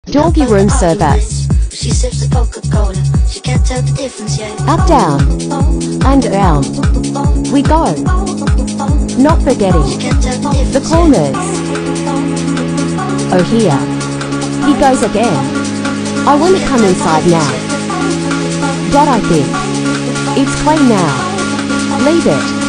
Doggy room service. She sips the Coca-Cola. She can't tell the difference yet. Up, down, and around. We go. Not forgetting the corners. Oh, here he goes again. I want to come inside now. Dad, I think it's play now. Leave it.